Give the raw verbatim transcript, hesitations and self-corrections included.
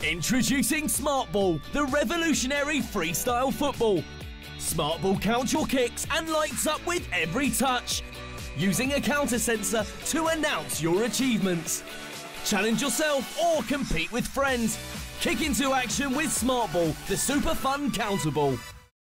Introducing SmartBall, the revolutionary freestyle football. SmartBall counts your kicks and lights up with every touch, using a counter sensor to announce your achievements. Challenge yourself or compete with friends. Kick into action with SmartBall, the super fun counter ball.